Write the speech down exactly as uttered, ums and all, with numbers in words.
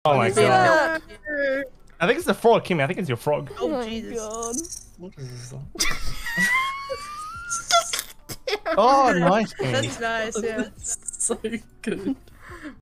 Oh my god. No. I think it's the frog, Kimmy. I think it's your frog. Oh, Oh Jesus. god. What is this? Oh, nice, Kimmy. That's nice, yeah. So good.